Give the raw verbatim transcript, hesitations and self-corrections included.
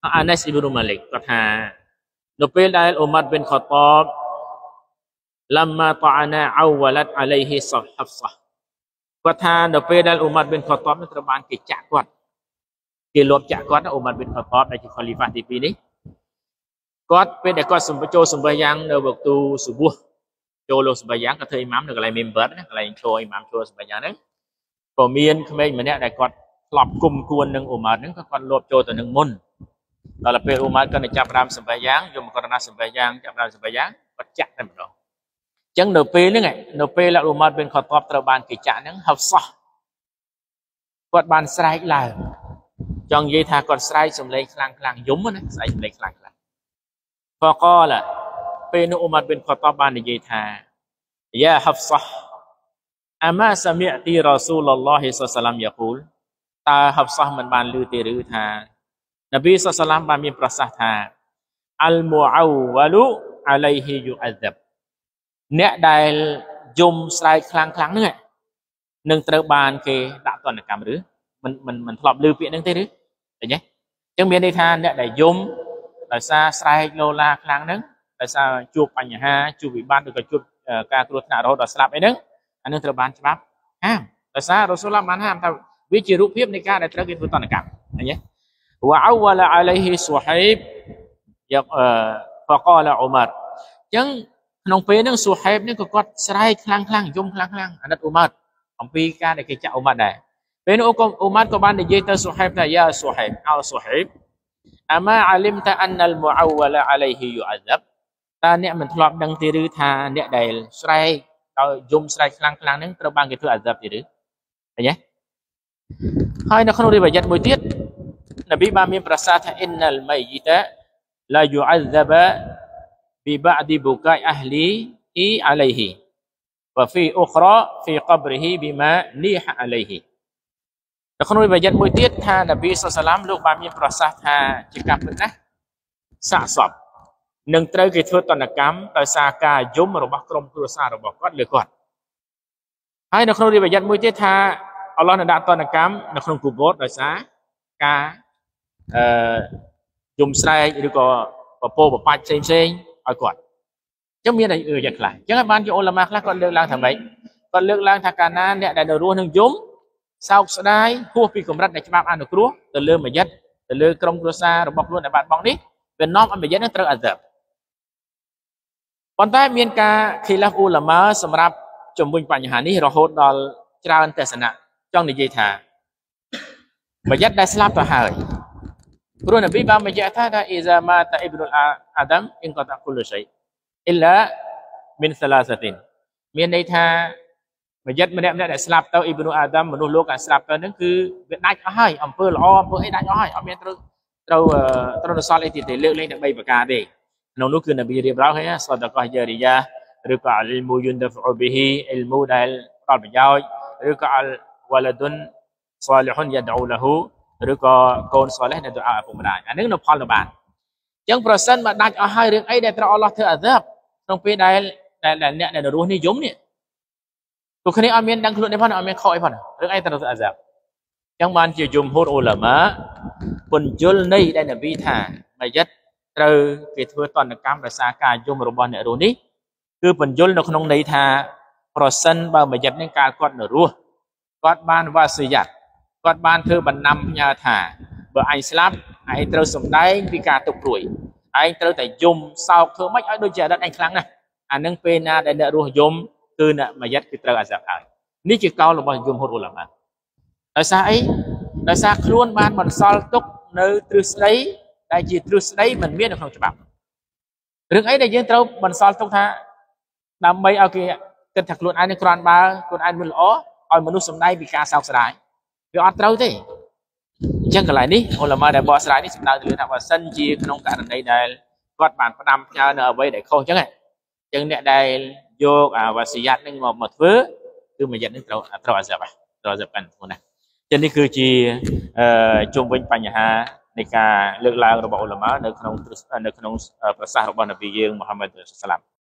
អាណាសអ៊ីប៊ុនម៉ាលិកគាត់ថានៅពេលដែលអ៊ុមារប៊ិនខត្តាបឡាំម៉ាតអាណាអវឡាត់អាឡៃហ៊ីសហ្ហាហ្វសាគាត់ថានៅពេលដែលអ៊ុមារប៊ិនខត្តាបនឹងត្រូវបានគេចាក់គាត់គេលបចាក់គាត់អ៊ុមារប៊ិនខត្តាបដែលជាខលីហ្វាទីពីរនេះគាត់ពេលដែលគាត់សម្បចូលសម្បះយ៉ាងនៅវគ្គស៊ុប៊ូចូលលោកសម្បះយ៉ាងគាត់ធ្វើអ៊ីម៉ាមនៅកន្លែងមីមបាត់ណាកន្លែងចូលអ៊ីម៉ាមចូលសម្បះយ៉ាងហ្នឹងក៏មានក្មេងម្នាក់ដែលគាត់ធ្លាប់គុំគួននឹងអ៊ុមារហ្នឹងក៏គាត់លបចូលទៅនឹងមុនដល់ពេលអ៊ុមារគាត់ទៅចាប់ដើមសម្បះយ៉ាងយកមកករណីសម្បះយ៉ាងចាប់ដើមសម្បះយ៉ាងគាត់ចាក់តែម្ដងអញ្ចឹងនៅពេលហ្នឹងនៅពេលដែលអ៊ុមារប៊ិនខត្តាបត្រូវបានគេចាក់ហ្នឹងហាហ្វសាគាត់បានស្រែកឡើងចង់និយាយថាគាត់ស្រែកសំឡេងខ្លាំងខ្លាំងយំណាស្រែកសំឡេងខ្លាំងខ្លាំងហ្វកលពេលនោះអ៊ុមារប៊ិនខត្តាបបាននិយាយថាយ៉ាហាហ្វសាអាម៉ាសាមីអទីរ៉ាស៊ូលឡោះសល្លាមយ៉ាគូលតើហាហ្វសាមិនបានឮទេឬថានប៊ីសល្លាមបានមានប្រសាសន៍ថាអលមូអវលូអាឡៃហ៊ីយូអាហ្សាប់អ្នកដែលយំស្រែកខ្លាំងខ្លាំងហ្នឹងនឹងត្រូវបានគេដាក់ទណ្ឌកម្មឬមិនមិនមិនធ្លាប់ឮពាក្យហ្នឹងទេឬឃើញទេអញ្ចឹងមានន័យថាអ្នកដែលយំដោយសារស្រែកលោឡាខ្លាំងហ្នឹងដោយសារជួបបញ្ហាជួបវិបត្តិឬក៏ជួបការគ្រោះថ្នាក់រហូតដល់ស្លាប់អីហ្នឹងអានឹងត្រូវបានច្បាប់ហាមដោយសាររ៉ូស៊ូលបានហាមថាវាជារូបភាពនៃការដែលត្រូវគេធ្វើទណ្ឌកម្មឃើញទេវ៉ាអវលអាឡៃហ៊ីស៊ូហៃបយកហ្វកលអ៊ុមារអញ្ចឹងក្នុងពេលហ្នឹងស៊ូហៃបនេះក៏គាត់ស្រែកខ្លាំងខ្លាំងយំខ្លាំងខ្លាំងអាណិតអ៊ុមារអំពីការដែលគេចាក់អ៊ុមារដែរពេលនោះអ៊ុមារក៏បាននិយាយទៅស៊ូហៃបថាយ៉ាស៊ូហៃបអោស៊ូហៃបអាម៉ាអាលីមតាអានអលមូអវលអាឡៃហ៊ីយូអាហ្សាប់តើអ្នកមិនធ្លាប់ដឹងទេឬថាអ្នកដែលស្រែកដោយយំស្រែកខ្លាំងខ្លាំងហ្នឹងត្រូវបានគេធ្វើអាហ្សាប់ទេឬឃើញទេហើយនៅក្នុងរីវ៉ាយ៉ាត់មួយទៀតនប៊ីបានមានប្រសាសន៍ថាអ៊ីនណលម៉ៃយីតាឡាយូអាហ្សាបប៊ីបាឌីបូកាយអះលីអ៊ីអាឡៃហ៊ីវ៉ាហ្វីអ៊ុខរ៉ាហ្វីកបរិហ៊ីប៊ីម៉ានីហអាឡៃហ៊ីនៅក្នុងរីវ៉ាយ៉ាត់មួយទៀតថានប៊ីសល្លាមលោកបានមានប្រសាសន៍ថាជាការពិតណាស់សាកសពនឹងត្រូវគេធ្វើទណ្ឌកម្មដោយសារការយំរបស់ក្រុមគ្រួសាររបស់គាត់លើគាត់ហើយនៅក្នុងរីវ៉ាយ៉ាត់មួយទៀតថាអល់ឡោះនឹងដាក់ទណ្ឌកម្មនៅក្នុងគូបូតដោយសារការអឺយំស្រែកឬក៏ពពោបបាច់ផ្សេងផ្សេងឲ្យគាត់អញ្ចឹងមានអីអឺយ៉ាងខ្លះអញ្ចឹងបានជាអ៊ុលម៉ាខ្លះគាត់លើកឡើងថាម៉េចគាត់លើកឡើងថាកាលណាអ្នកដែលនៅរស់នឹងយំសោកស្ដាយហួសពីកម្រិតនៃច្បាប់អនុគ្រោះទៅលើមយិតទៅលើក្រុមគ្រួសាររបស់ខ្លួនដែលបាត់បង់នេះវានាំឲ្យមយិតនឹងត្រូវអាហ្សាប់ប៉ុន្តែមានការខីឡាហ្វអ៊ូឡាម៉ាសម្រាប់ជំវិញបញ្ហានេះរហូតដល់ច្រើនទស្សនៈចង់និយាយថាមយិតដែលស្លាប់ទៅហើយព្រោះនប៊ីបានបញ្ជាក់ថាអ៊ីហ្សាម៉ាតាអ៊ីប្នុលអាដាមអ៊ីនកតាគុលឆៃអ៊ីឡាមីនសាឡាសាទីនមានន័យថាមយិតម្នាក់ម្នាក់ដែលស្លាប់ទៅអ៊ីប្នុអាដាមមនុស្សលោកដែលស្លាប់ទៅហ្នឹងគឺវាដាច់អស់ហើយអំពើល្អអំពើអីដាច់អស់ហើយអត់មានត្រូវត្រូវត្រូវនសល់អីទៀតទេលើកលែងតែបីប្រការទេក្នុងនោះគឺនប៊ីរៀបរាប់ហើយសដកោះយ៉ារីយ៉ាឬក៏អលមូយុនដហ្វអ៊ូប៊ីហ៊ីអលមូដែលផ្ដល់ប្រយោជន៍ឬក៏អលវ៉ាឡាឌុនសាលីហ៊ុនយ៉ាដអ៊ូឡាហ៊ូឬក៏កូនសាលះដែលដុអាឪពុកម្ដាយអានេះនៅផលទៅបានអញ្ចឹងប្រសិនបើដាច់អស់ហើយរឿងអីដែលត្រូវអល់ឡោះធ្វើអាហ្សាបក្នុងពេលដែលដែលអ្នកដែលរស់នេះយំនេះពួកគ្នាអត់មានដឹងខ្លួនទេផងអត់មានខកអីផងរឿងអីត្រូវធ្វើអាហ្សាបអញ្ចឹងបានជាយមហ៊ូរអ៊ូឡាម៉ាពន្យល់នៃដែលនប៊ីថាមយិតត្រូវគេធ្វើទណ្ឌកម្មដោយសារការយំរបស់អ្នករស់នេះគឺពន្យល់នៅក្នុងន័យថាប្រសិនបើមយិតនឹងកាលគាត់នៅរស់គាត់បានវ៉ាស៊ីយ៉ាត់គាត់បានធ្វើបណ្ណាំផ្ញើថាបើអញស្លាប់ឯងត្រូវសំដែងពីការទុកព្រួយឯងត្រូវតែយំសោកធ្វើម៉េចឲ្យដូចជាអតីតឯងខ្លាំងណាស់អានឹងពេលណាដែលអ្នករស់យំគឺអ្នកមយិតគឺត្រូវអាហ្សាបហើយនេះជាកោលរបស់យមហ៊ូរអ៊ូឡាម៉ាដោយសារអីដោយសារខ្លួនបានបន្សល់ទុកនៅទ្រឹស្ដីដែលជាទ្រឹស្ដីមិនមាននៅក្នុងច្បាប់រឿងអីដែលយើងត្រូវបន្សល់ទុកថាដើម្បីឲ្យគេគិតថាខ្លួនឯងនឹងគ្រាន់បើខ្លួនឯងមិនល្អឲ្យមនុស្សសំដែងពីការសោកស្ដាយវាអត់ត្រូវទេអញ្ចឹងកន្លែងនេះអ៊ុលាម៉ាដែលបកស្រាយនេះសំដៅទៅលើថាបើសិនជាក្នុងករណីដែលគាត់បានផ្ដាំផ្ញើនៅអ្វីដែលខុសអញ្ចឹងអញ្ចឹងអ្នកដែលយកអាវ៉ាស៊ីយ៉ាត់នឹងមកមកធ្វើគឺមយិតនឹងត្រូវត្រូវអាហ្សាបត្រូវអាហ្សាបកាន់ខ្លួនណាចឹងនេះគឺជាអឺជុំវិញបញ្ហានៃការលើកឡើងរបស់អ៊ុលាម៉ានៅក្នុងនៅក្នុងប្រសាសន៍របស់នប៊ីយើងមូហាម៉ាត់សាឡាម